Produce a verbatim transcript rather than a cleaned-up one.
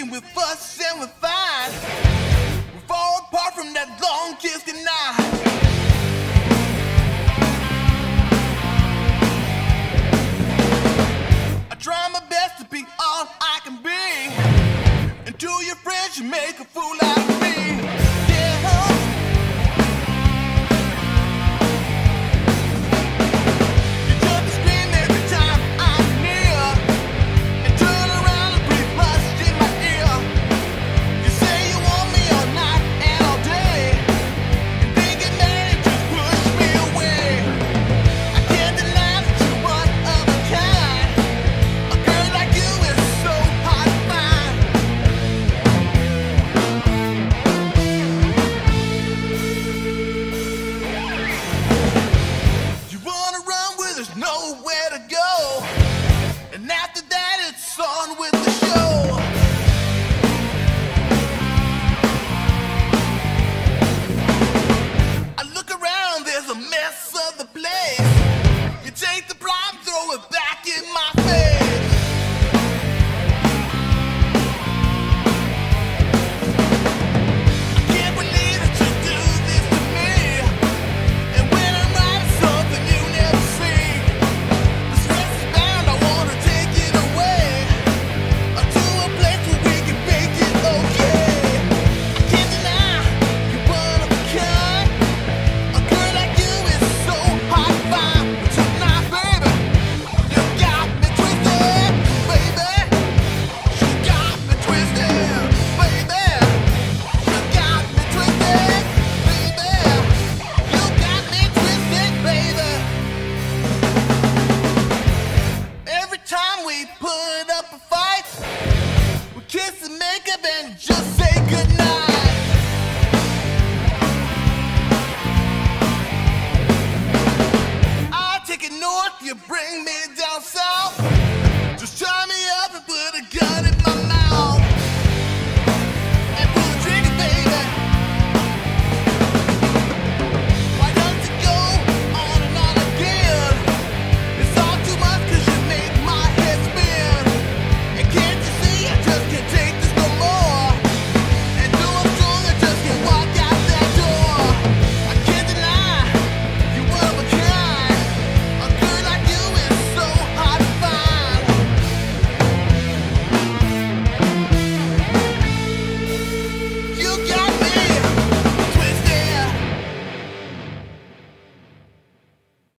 scream, we fuss and we fight. We fall apart from that long kiss goodnight. I try my best to be all I can be, and to your friends you make a fool out of me. Nowhere to go, and after that it's on with the show. I look around, there's a mess of the place. You take the problem, throw it back in my face. I can't believe that you do this to me, and when I'm writing something you never see, put up a fight, we kiss and make up and just say